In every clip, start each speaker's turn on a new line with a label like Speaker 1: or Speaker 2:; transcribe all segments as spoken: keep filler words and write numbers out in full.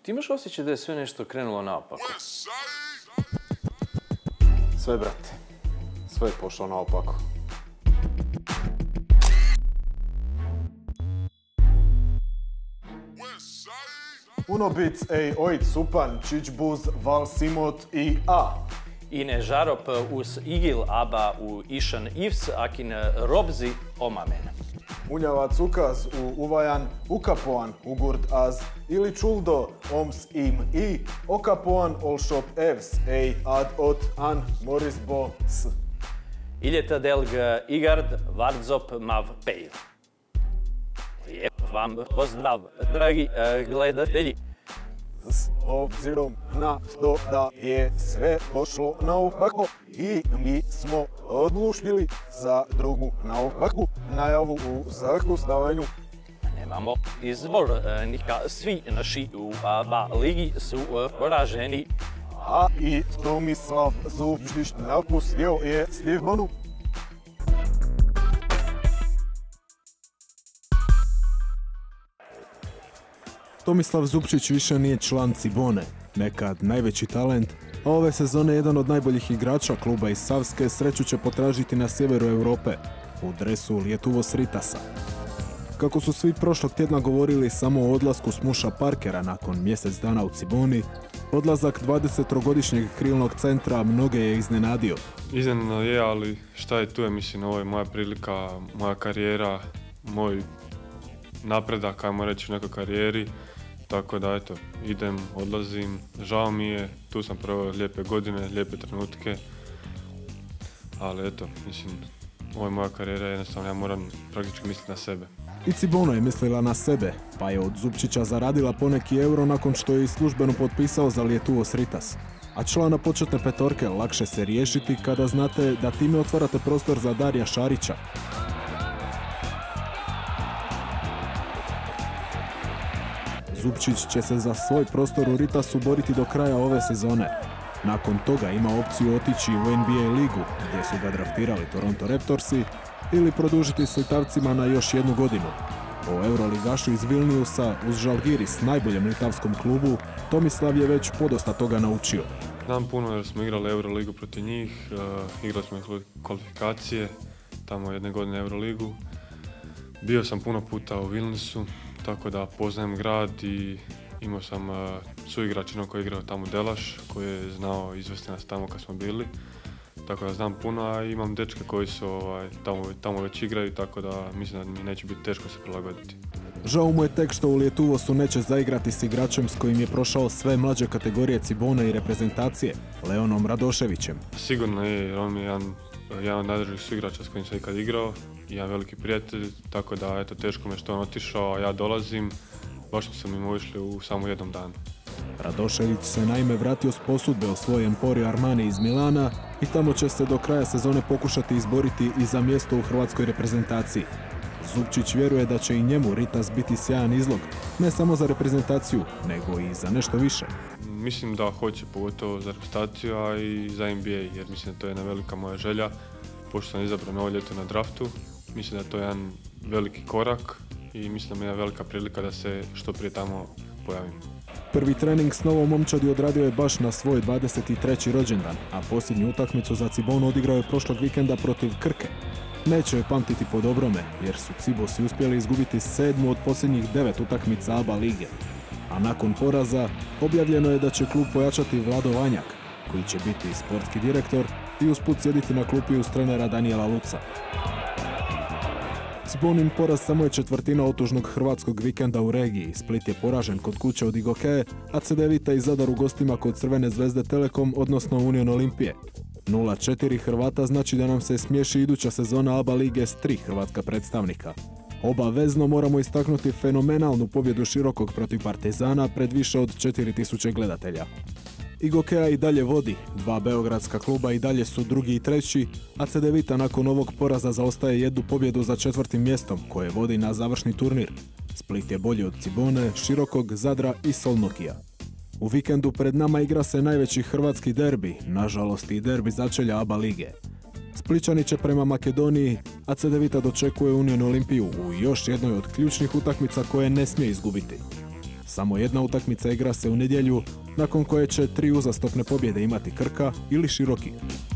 Speaker 1: Ti imaš osjećaj da je sve nešto krenulo naopako?
Speaker 2: Sve, brate. Sve je pošlo naopako. Unobic, ej, ojt, supan, čičbuz, val, simot i a.
Speaker 1: Ine žarop us igil aba u išan ivs, akin robzi omamen.
Speaker 2: Unjavac ukaz u uvajan, ukapoan, ugurt az, ili čuldo, oms im i, okapoan olšop evs, ej, ad ot an, moris bo s.
Speaker 1: Iljeta delg igard, vardzop mav pejl. Lijep vam pozdrav, dragi uh, gledatelji.
Speaker 2: S obzirom na to da je sve pošlo naopako i mi smo odlučili za drugu naopaku najavu u zakustavanju.
Speaker 1: Nemamo izbor, nika svi naši u aba ligi su poraženi.
Speaker 2: A i Tomislav Zupčić napustio je Stjepanu. Tomislav Zupčić više nije član Cibone, nekad najveći talent, a ove sezone jedan od najboljih igrača kluba iz Savske sreću će potražiti na sjeveru Europe, u dresu Lietuvos Ritasa. Kako su svi prošlog tjedna govorili samo o odlasku Smuša Parkera nakon mjesec dana u Ciboni, odlazak dvadesettrogodišnjeg krilnog centra mnoge je iznenadio.
Speaker 3: Iznenadno je, ali šta je tu je, mislim, ovo je moja prilika, moja karijera, moj napredak, ajmo reći, u nekoj karijeri. Tako da, eto, idem, odlazim, žao mi je, tu sam proveo lijepe godine, lijepe trenutke, ali eto, mislim, ovo je moja karijera, jednostavno ja moram praktički misliti na sebe.
Speaker 2: I Cibona je mislila na sebe, pa je od Zupčića zaradila poneki euro nakon što je i službeno potpisao za Lietuvos Ritas. A člana početne petorke lakše se riješiti kada znate da time otvarate prostor za Darija Šarića. Zupčić će se za svoj prostor u Ritasu boriti do kraja ove sezone. Nakon toga ima opciju otići u N B A ligu, gdje su ga draftirali Toronto Raptorsi, ili produžiti s Litavcima na još jednu godinu. O euroligašu iz Vilniusa uz Žalgiris, najboljem litavskom klubu, Tomislav je već podosta toga naučio.
Speaker 3: Znam puno jer smo igrali Euroligu protiv njih, uh, igrali smo kvalifikacije, tamo jedne godine Euroligu. Bio sam puno puta u Vilniusu, tako da poznajem grad i imao sam uh, suigračina koji je igrao tamo Delaš, koji je znao izvesti nas tamo kad smo bili. Tako da znam puno, a imam dečke koji su ovaj, tamo, tamo već igraju, tako da mislim da mi neće biti teško se prilagoditi.
Speaker 2: Žao mu je tek što u Lietuvosu neće zaigrati s igračem s kojim je prošao sve mlađe kategorije Cibone i reprezentacije, Leonom Radoševićem.
Speaker 3: Sigurno je, jer on je jedan, jedan od najdražih suigrača s kojim sam ikad igrao, jedan veliki prijatelj, tako da eto, teško me što on otišao, a ja dolazim, baš smo mi išli u samo jednom danu.
Speaker 2: Radošević se naime vratio s posudbe o svoj Emporio Armani iz Milana i tamo će se do kraja sezone pokušati izboriti i za mjesto u hrvatskoj reprezentaciji. Zupčić vjeruje da će i njemu Ritas biti sjajan izlog, ne samo za reprezentaciju, nego i za nešto više.
Speaker 3: Mislim da hoće, pogotovo za reprezentaciju, a i za N B A, jer mislim da to je jedna velika moja želja, pošto sam izabran ovo ljeto na draftu. Mislim da je to jedan veliki korak i mislim da mi je jedna velika prilika da se što prije tamo pojavim.
Speaker 2: Prvi trening s novom momčadi odradio je baš na svoj dvadeset treći rođendan, a posljednju utakmicu za Cibonu odigrao je prošlog vikenda protiv Krke. Neće je pamtiti po dobrome, jer su Cibosi uspjeli izgubiti sedmu od posljednjih devet utakmica ABA lige. A nakon poraza objavljeno je da će klub pojačati Vlado Vanjak, koji će biti sportski direktor i usput sjediti na klupi uz trenera Danijela Luca. Cibonin poraz samo je četvrtina otužnog hrvatskog vikenda u regiji. Split je poražen kod kuće od Igokeje, a C D Vita i Zadar u gostima kod Crvene zvezde Telekom, odnosno Union Olimpije. nula četiri Hrvata znači da nam se smiješi iduća sezona ABA lige s tri hrvatska predstavnika. Obavezno moramo istaknuti fenomenalnu pobjedu Širokog protiv Partizana pred više od četiri tisuće gledatelja. Igokeja i dalje vodi, dva beogradska kluba i dalje su drugi i treći, a C D Vita nakon ovog poraza zaostaje jednu pobjedu za četvrtim mjestom koje vodi na završni turnir. Split je bolji od Cibone, Širokog, Zadra i Solnokija. U vikendu pred nama igra se najveći hrvatski derbi, nažalost i derbi začelja ABA lige. Splićani će prema Makedoniji, a C D Vita dočekuje Union Olimpiju u još jednoj od ključnih utakmica koje ne smije izgubiti. Samo jedna utakmica igra se u nedjelju, nakon koje će tri uzastopne pobjede imati Krka ili Široki.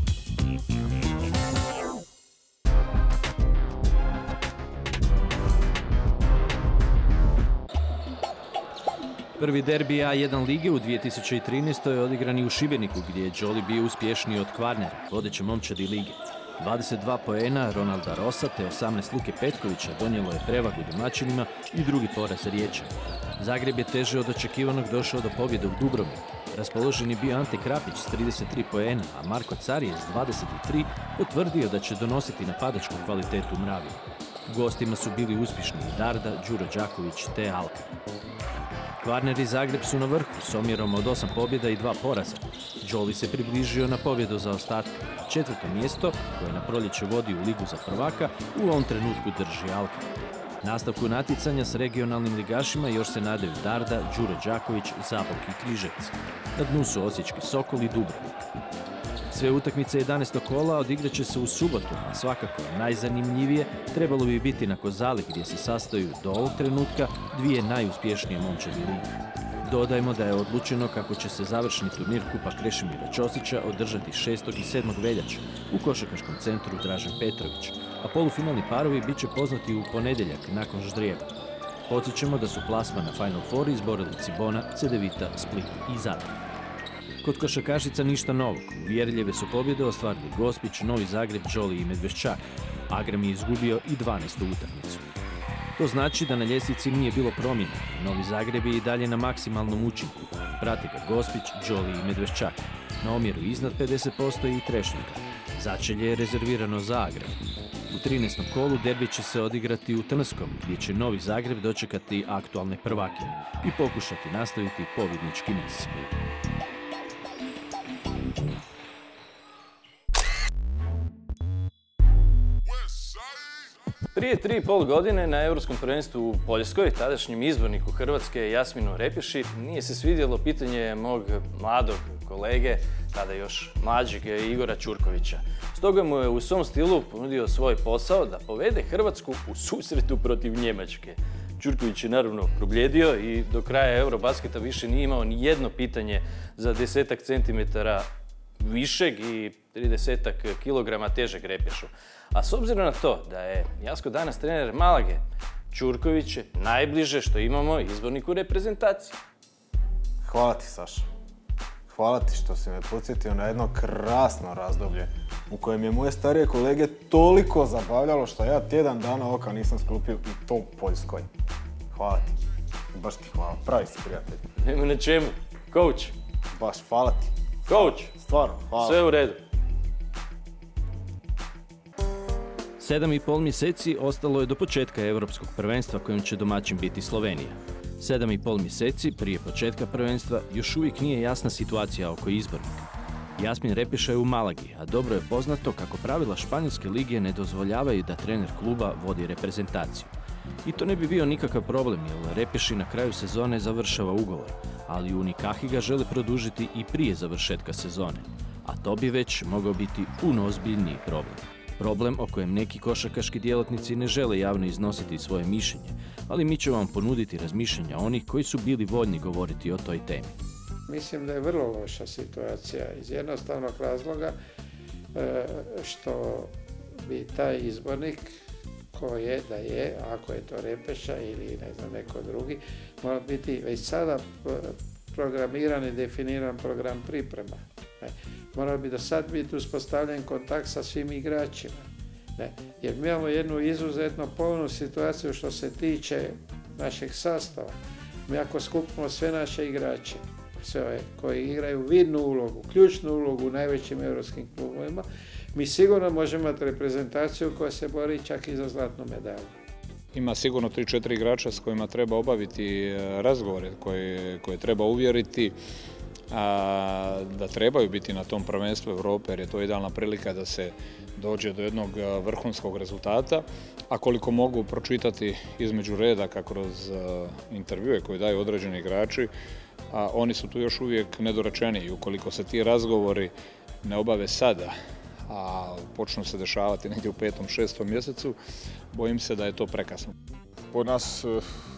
Speaker 4: Prvi derbi A jedan lige u dvije tisuće trinaestoj. je odigran i u Šibeniku, gdje je Đoli bio uspješniji od Kvarnera, vodeće momčadi lige. dvadeset dva poena Ronalda Rosa te osamnaest Luke Petkovića donijelo je prevagu domaćinima i drugi poraz Riječana. Zagreb je teže od očekivanog došao do pobjede u Dubrovniku. Raspoložen je bio Ante Krapić s trideset tri poena, a Marko Carije s dvadeset tri potvrdio da će donositi napadačku kvalitetu u Mravinu. Gostima su bili uspješni i Darda, Đuro Đaković te Alkar. Kvarner i Zagreb su na vrhu s omjerom od osam pobjeda i dva poraza. Đoli se približio na pobjedu za ostatka. Četvrto mjesto, koje na proljeće vodi u ligu za prvaka, u ovom trenutku drži Alkar. Nastavku natjecanja s regionalnim ligašima još se nadaju Darda, Đuro Đaković, Zabok i Križevci. Na dnu su Osječki Sokol i Dubrovnik. Sve utakmice jedanaestog kola odigrat će se u subotu, a svakako najzanimljivije trebalo bi biti na Kozali, gdje se sastaju do ovog trenutka dvije najuspješnije momčadi lige. Dodajmo da je odlučeno kako će se završni turnir Kupa Krešimira Ćosića održati šestog i sedmog veljače u košarkaškom centru Dražen Petrović, a polufinalni parovi bit će poznati u ponedjeljak nakon ždrijeba. Podsjećamo da su plasman na Final Four izborili Cibona, Cedevita, Split i Zadar. Kod košarkašica ništa novog. Uvjerljive su pobjede ostvarili Gospić, Novi Zagreb, Đoli i Medveščak. Agram je izgubio i dvanaestu utakmicu. To znači da na ljestvici nije bilo promjena. Novi Zagreb je i dalje na maksimalnom učinku. Prati ga Gospić, Đoli i Medveščak. Na omjeru iznad pedeset posto i Trešnjaka. Začelje je rezervirano za Agram. U trinaestom kolu derbi će se odigrati u Trnskom, gdje će Novi Zagreb dočekati aktualne prvakine i pokušati nastaviti pobjednički niz.
Speaker 1: Prije tri i pol godine na Europskom prvenstvu u Poljskoj, tadašnjem izborniku Hrvatske Jasminu Repeši, nije se svidjelo pitanje mog mladog kolege, tada još mlađeg Igora Ćurkovića. Stoga mu je u svom stilu ponudio svoj posao da povede Hrvatsku u susretu protiv Njemačke. Ćurković je naravno probljedio i do kraja Eurobasketa više nije imao ni jedno pitanje za desetak centimetara višeg i tridesetak kilograma težeg Repešu. A s obzirom na to da je Jasko danas trener Malage, Ćurković je najbliže što imamo izborniku reprezentacije.
Speaker 5: Hvala ti, Saša. Hvala ti što si me podsjetio na jedno krasno razdoblje u kojem je moje starije kolege toliko zabavljalo što ja tjedan dana oka nisam sklopio u to Poljskoj. Hvala ti. Baš ti hvala. Pravi si prijatelj.
Speaker 1: Nema na čemu. Coach.
Speaker 5: Baš, hvala ti.
Speaker 1: Coach.
Speaker 5: Stvarno, hvala.
Speaker 1: Sve u redu.
Speaker 4: Sedam i pol mjeseci ostalo je do početka Europskog prvenstva kojim će domaćin biti Slovenija. Sedam i pol mjeseci prije početka prvenstva još uvijek nije jasna situacija oko izbornika. Jasmin Repeša je u Malagi, a dobro je poznato kako pravila Španjolske lige ne dozvoljavaju da trener kluba vodi reprezentaciju. I to ne bi bio nikakav problem, jer Repeši na kraju sezone završava ugovor, ali Unikahi ga žele produžiti i prije završetka sezone. A to bi već mogao biti puno ozbiljniji problem. Problem o kojem neki košarkaški djelatnici ne žele javno iznositi svoje mišljenje, ali mi ćemo vam ponuditi razmišljenja onih koji su bili voljni govoriti o toj temi.
Speaker 6: Mislim da je vrlo loša situacija iz jednostavnog razloga što bi taj izbornik ko je da je, ako je to Repeša ili ne znam neko drugi, mora biti već sada programiran i definiran program priprema. Ne. Mora bi do sad biti uspostavljen kontakt sa svim igračima. Ne. Jer mi imamo jednu izuzetno povoljnu situaciju što se tiče našeg sastava. Mi ako skupimo sve naše igrače, sve ove koji igraju vidnu ulogu, ključnu ulogu u najvećim europskim klubovima, mi sigurno možemo imati reprezentaciju koja se bori čak i za zlatnu medalju.
Speaker 7: Ima sigurno tri četiri igrača s kojima treba obaviti razgovore, koje, koje treba uvjeriti a, da trebaju biti na tom prvenstvu Europe, jer je to idealna prilika da se dođe do jednog vrhunskog rezultata. A koliko mogu pročitati između redaka kroz intervjue koje daju određeni igrači, a oni su tu još uvijek nedorečeni i ukoliko se ti razgovori ne obave sada, a počnu se dešavati negdje u petom, šestom mjesecu, bojim se da je to prekasno.
Speaker 8: Po nas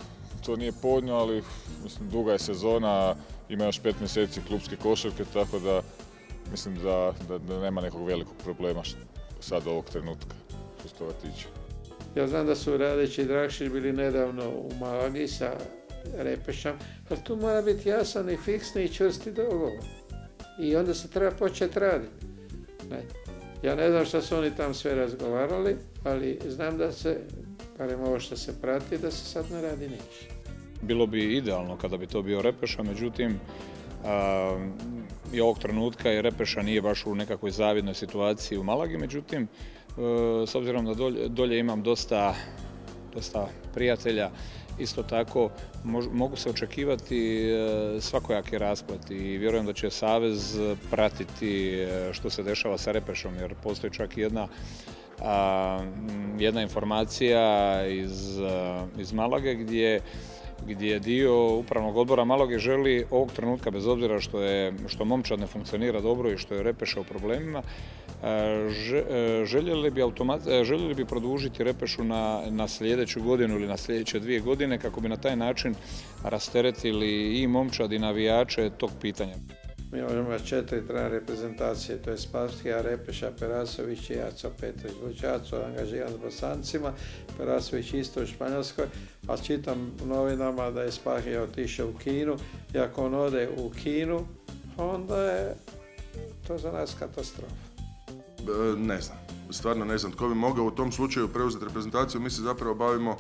Speaker 8: to nije povoljno, ali mislim, duga je sezona, ima još pet mjeseci klubske košarke, tako da mislim da, da, da nema nekog velikog problema sad ovog trenutka što se toga tiče.
Speaker 6: Ja znam da su Radić i Drakšić bili nedavno u Malagi sa Repešom, ali tu mora biti jasan i fiksni i čvrsti dogovor. I onda se treba početi raditi. Ne. Ja ne znam što su oni tam sve razgovarali, ali znam da se, barem ovo što se prati, da se sad ne radi ništa.
Speaker 7: Bilo bi idealno kada bi to bio Repeša, međutim, a, i ovog trenutka je Repeša nije baš u nekakvoj zavidnoj situaciji u Malagi, međutim, a, s obzirom da dolje, dolje imam dosta, dosta prijatelja, isto tako mož, mogu se očekivati a, svakojaki rasplet i vjerujem da će Savez pratiti a, što se dešava sa Repešom, jer postoji čak jedna a, jedna informacija iz, a, iz Malage gdje gdje dio upravnog odbora Malage želi ovog trenutka, bez obzira što, je, što momčad ne funkcionira dobro i što je Repeša u problemima, željeli bi, automat, željeli bi produžiti Repešu na, na sljedeću godinu ili na sljedeće dvije godine kako bi na taj način rasteretili i momčad i navijače tog pitanja.
Speaker 6: Mi imamo četiri trenera reprezentacije, to je Spasskija, Repeša, Perasović i Aco Petrović. Budući Aco angažiran s Bosancima, Perasović isto u Španjolskoj, a čitam u novinama da je Spasskija otišao u Kinu i ako on ode u Kinu, onda je to za nas katastrofa.
Speaker 9: E, ne znam, stvarno ne znam tko bi mogao u tom slučaju preuzeti reprezentaciju. Mi se zapravo bavimo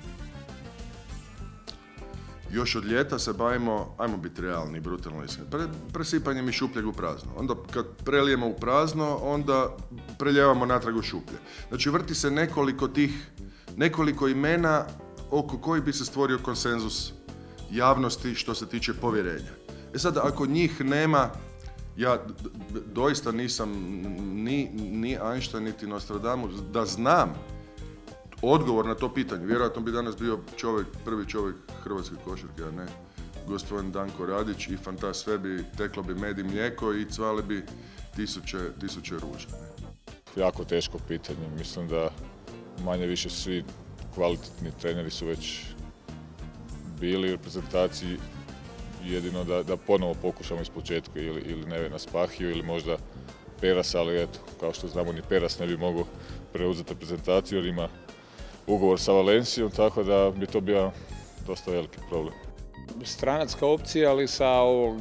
Speaker 9: još od ljeta se bavimo, ajmo biti realni i brutalno iskreni, pre, presipanjem i šupljeg u prazno. Onda kad prelijemo u prazno, onda preljevamo natrag u šuplje. Znači vrti se nekoliko tih, nekoliko imena oko kojih bi se stvorio konsenzus javnosti što se tiče povjerenja. E sad, ako njih nema, ja doista nisam ni, ni Einstein, niti Nostradamus, da znam odgovor na to pitanje. Vjerojatno bi danas bio čovjek, prvi čovjek hrvatske košarke, a ne gospodin Danko Radić i fanta sve bi, teklo bi med i mlijeko i cvale bi tisuće, tisuće ruža.
Speaker 8: Jako teško pitanje. Mislim da manje više svi kvalitetni treneri su već bili u reprezentaciji, jedino da, da ponovo pokušamo iz početka ili, ili Nevena Spahiju ili možda Peras, ali eto, kao što znamo ni Peras ne bi mogao preuzeti reprezentaciju jer ima ugovor sa Valencijom, tako da bi to bio dosta veliki problem.
Speaker 7: Stranacka opcija, ali sa ovog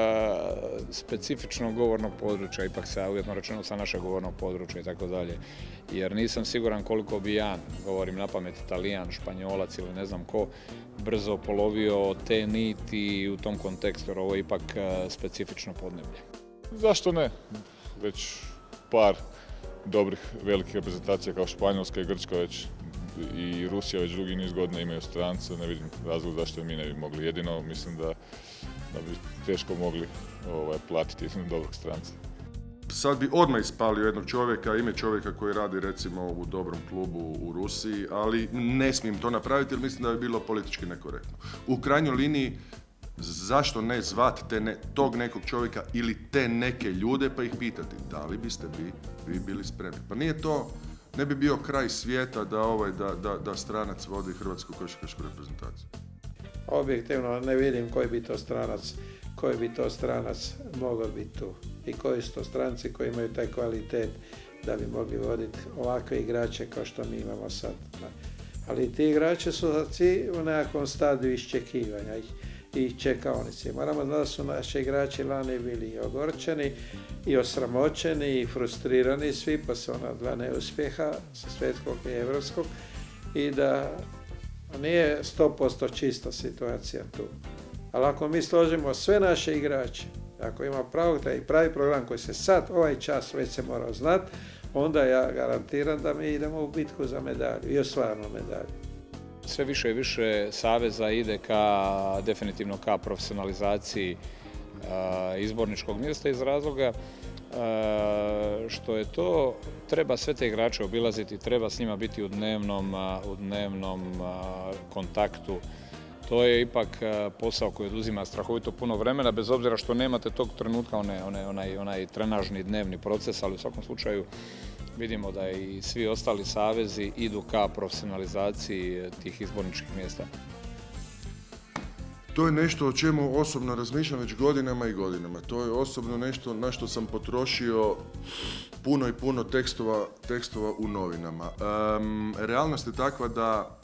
Speaker 7: a, specifičnog govornog područja, ipak sa, uvjetno rečeno, sa našeg govornog područja i tako dalje. Jer nisam siguran koliko bi ja, govorim na pamet, Italijan, Španjolac ili ne znam ko, brzo polovio te niti u tom kontekstu, jer ovo je ipak a, specifično podneblje.
Speaker 8: Zašto ne? Već par dobrih velikih reprezentacija kao Španjolska i Grčka već i Rusija već drugi niz godina imaju strance, ne vidim razlog zašto mi ne bi mogli. Jedino mislim da, da bi teško mogli ovaj, platiti dobrog stranca.
Speaker 9: Sad bi odmah ispalio jednog čovjeka, ime čovjeka koji radi recimo u dobrom klubu u Rusiji, ali ne smijem to napraviti jer mislim da bi bilo politički nekorektno. U krajnjoj liniji, zašto ne zvat te ne, tog nekog čovjeka ili te neke ljude pa ih pitati da li biste vi, vi bili spremni. Pa nije to, ne bi bio kraj svijeta da, ovaj, da, da, da stranac vodi hrvatsku košarkašku reprezentaciju.
Speaker 6: Objektivno ne vidim koji bi to stranac, koji bi to stranac mogao biti tu i koji su to stranci koji imaju taj kvalitet da bi mogli voditi ovakve igrače kao što mi imamo sad. Ali ti igrači su u nekakvom stadiju iščekivanja i čekaonice. Moramo znati da su naši igrači lani bili ogorčeni i osramoćeni i frustrirani svi poslije ona dva neuspjeha sa svjetskog i evropskog i da nije sto posto čista situacija tu. Ali ako mi složimo sve naše igrače, ako ima pravi, taj pravi program koji se sad, ovaj čas već se mora znati, onda ja garantiram da mi idemo u bitku za medalju i osvajamo medalju.
Speaker 7: Sve više i više saveza ide ka, definitivno ka profesionalizaciji a, izborničkog mjesta iz razloga a, što je to, treba sve te igrače obilaziti, treba s njima biti u dnevnom, a, u dnevnom a, kontaktu. To je ipak posao koji oduzima strahovito puno vremena, bez obzira što nemate tog trenutka onaj, onaj, onaj trenažni dnevni proces, ali u svakom slučaju vidimo da i svi ostali savezi idu ka profesionalizaciji tih izborničkih mjesta.
Speaker 9: To je nešto o čemu osobno razmišljam već godinama i godinama. To je osobno nešto na što sam potrošio puno i puno tekstova, tekstova u novinama. Um, realnost je takva da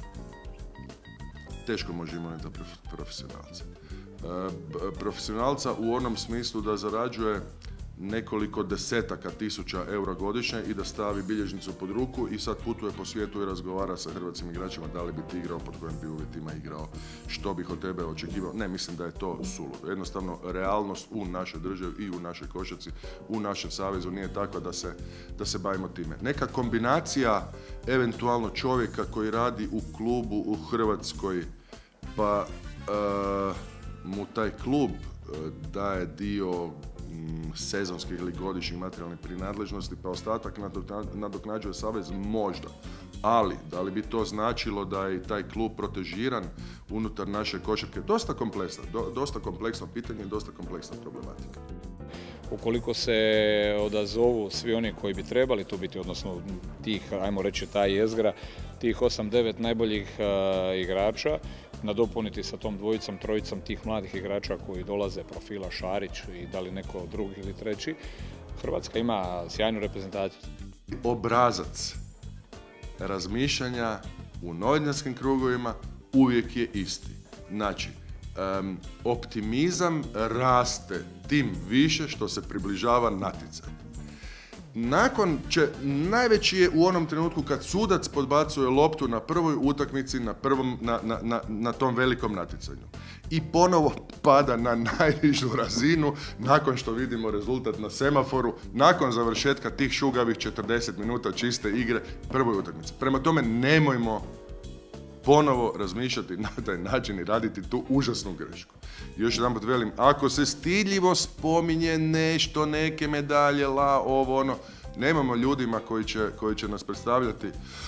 Speaker 9: teško može imati profesionalca. Uh, profesionalca u onom smislu da zarađuje nekoliko desetaka tisuća eura godišnje i da stavi bilježnicu pod ruku i sad putuje po svijetu i razgovara sa hrvatskim igračima da li bi ti igrao, pod kojim bi uvjetima igrao, što bih od tebe očekivao. Ne, mislim da je to suludo. Jednostavno, realnost u našoj državi i u našoj košarci, u našem savezu nije takva da se, da se bavimo time. Neka kombinacija eventualno čovjeka koji radi u klubu u Hrvatskoj, pa uh, mu taj klub uh, daje dio sezonskih ili godišnjih materijalnih prinadležnosti, pa ostatak nadoknađuje savez, možda. Ali, da li bi to značilo da je taj klub protežiran unutar naše košarke? Dosta kompleksno, do, dosta kompleksno pitanje i dosta kompleksna problematika.
Speaker 7: Ukoliko se odazovu svi oni koji bi trebali tu biti, odnosno tih, ajmo reći, ta jezgra, tih osam devet najboljih uh, igrača, nadopuniti sa tom dvojicom, trojicom tih mladih igrača koji dolaze, profila Šarić i da li neko drugi ili treći, Hrvatska ima sjajnu reprezentaciju.
Speaker 9: Obrazac razmišljanja u novinarskim krugovima uvijek je isti. Znači, um, optimizam raste tim više što se približava natjecanju. Nakon će, najveći je u onom trenutku kad sudac podbacuje loptu na prvoj utakmici, na, prvom, na, na, na, na tom velikom natjecanju. I ponovo pada na najnižu razinu nakon što vidimo rezultat na semaforu, nakon završetka tih šugavih četrdeset minuta čiste igre prvoj utakmici. Prema tome, nemojmo ponovo razmišljati na taj način i raditi tu užasnu grešku. I još jedanput velim, ako se stidljivo spominje nešto, neke medalje, la, ovo, ono, nemamo ljudima koji će, koji će nas predstavljati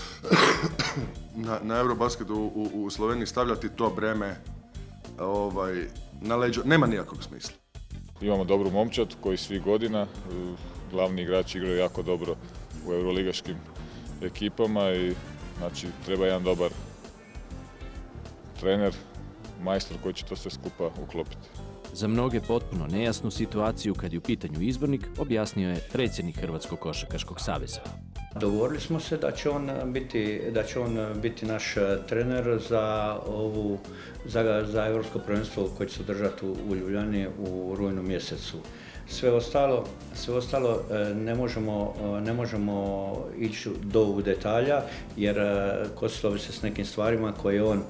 Speaker 9: na, na Eurobasketu u, u, u Sloveniji, stavljati to breme ovaj, na leđa. Nema nijakog smisla.
Speaker 8: Imamo dobru momčad koji svi godina, glavni igrači igraju jako dobro u euroligaškim ekipama i znači treba jedan dobar trener, majstor koji će to sve skupa uklopiti.
Speaker 4: Za mnoge potpuno nejasnu situaciju kad je u pitanju izbornik objasnio je predsjednik Hrvatskog košarkaškog saveza.
Speaker 10: Dogovorili smo se da će on biti, da će on biti naš trener za ovu za, za europsko prvenstvo koje će se održati u, u Ljubljani u rujnu mjesecu. Sve ostalo, sve ostalo ne možemo, ne možemo ići do u detalja jer kosilo bi se s nekim stvarima koje on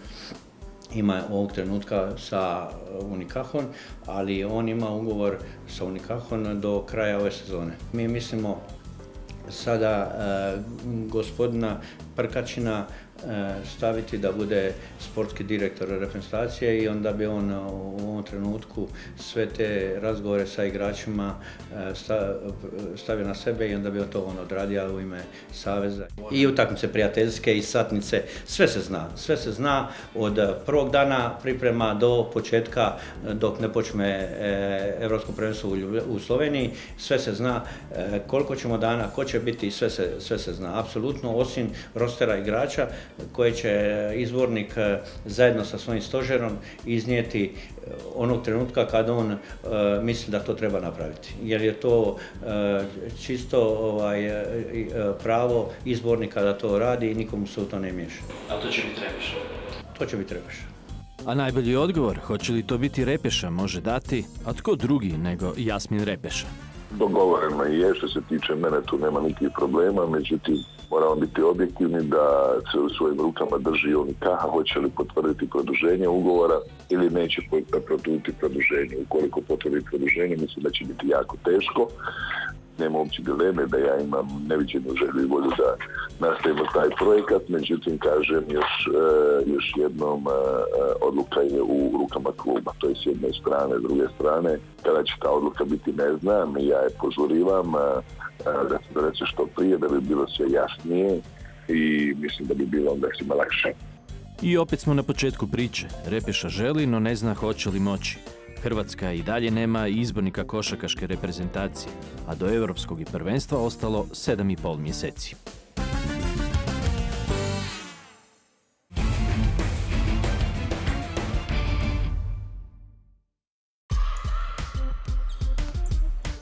Speaker 10: ima ovog trenutka sa Unikahom, ali on ima ugovor sa Unikahom do kraja ove sezone. Mi mislimo sada e, gospodina Prkačina e, staviti da bude sportski direktor reprezentacije i onda bi on u ovom trenutku sve te razgovore sa igračima e, sta, stavio na sebe i onda bi on to on odradio u ime saveza. I utakmice prijateljske i satnice, sve se zna. Sve se zna od prvog dana priprema do početka dok ne počne e, Europsko prvenstvo u, u Sloveniji. Sve se zna e, koliko ćemo dana, ko će biti, sve se, sve se zna. Apsolutno, osim rostera igrača koje će izbornik zajedno sa svojim stožerom iznijeti onog trenutka kada on uh, misli da to treba napraviti. Jer je to uh, čisto ovaj, uh, pravo izbornika da to radi i nikomu se u to ne miješa.
Speaker 4: A to će biti Repeša?
Speaker 10: To će biti Repeša.
Speaker 4: A najbolji odgovor, hoće li to biti Repeša, može dati, a tko drugi nego Jasmin Repeša?
Speaker 11: Dogovoreno je, što se tiče mene tu nema nikakvih problema, međutim moramo biti objektivni da se u svojim rukama drži Unikah, hoće li potvrditi produženje ugovora ili neće potvrditi produženje. Ukoliko potvrdi produženje, mislim da će biti jako teško. Nema uopće dileme da ja imam neviđenu želju i volju da nastavimo taj projekat, međutim kažem još, još jednom odluka je u rukama kluba, to je s jedne strane, s druge strane, kada će ta odluka biti ne znam, ja je požurivam da se donese što prije, da bi bilo sve jasnije i mislim da bi bilo onda svima lakše.
Speaker 4: I opet smo na početku priče. Repeša želi, no ne zna hoće li moći. Hrvatska i dalje nema izbornika košarkaške reprezentacije, a do europskog i prvenstva ostalo sedam i pol mjeseci.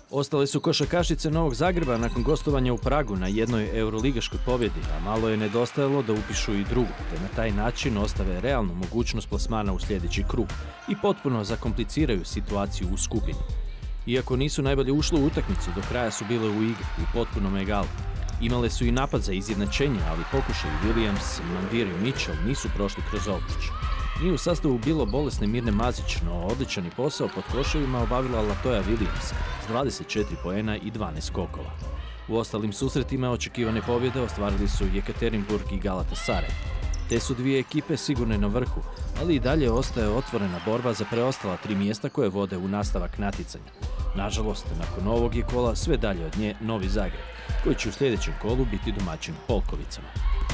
Speaker 4: Ostale su košarkašice Novog Zagreba nakon gostovanja u Pragu na jednoj euroligaškoj pobjedi, a malo je nedostajalo da upišu i drugu, te na taj način ostave realnu mogućnost plasmana u sljedeći krug i potpuno zakompliciraju situaciju u skupini. Iako nisu najbolje ušle u utakmicu, do kraja su bile u igri, u potpunom egalu. Imale su i napad za izjednačenje, ali pokušaj Williams, Mandir i Mitchell nisu prošli kroz obruč. Nije u sastavu bilo bolesne Mirne Mazić, no odličan posao pod koševima obavila Latoya Williams s dvadeset četiri poena i dvanaest skokova. U ostalim susretima očekivane pobjede ostvarili su Jekaterinburg i Galatasaray. Te su dvije ekipe sigurne na vrhu, ali i dalje ostaje otvorena borba za preostala tri mjesta koje vode u nastavak natjecanja. Nažalost, nakon ovog je kola sve dalje od nje Novi Zagreb, koji će u sljedećem kolu biti domaćin Polkovicama.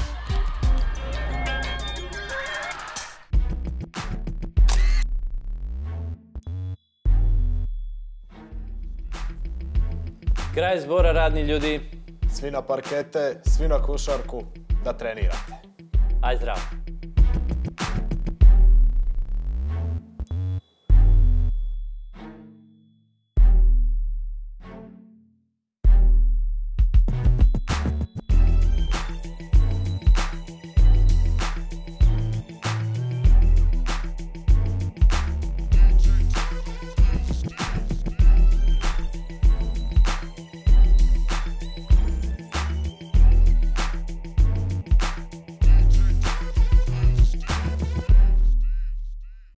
Speaker 1: Kraj zbora, radni ljudi.
Speaker 5: Svi na parkete, svi na košarku, da trenirate.
Speaker 1: Aj zdravo.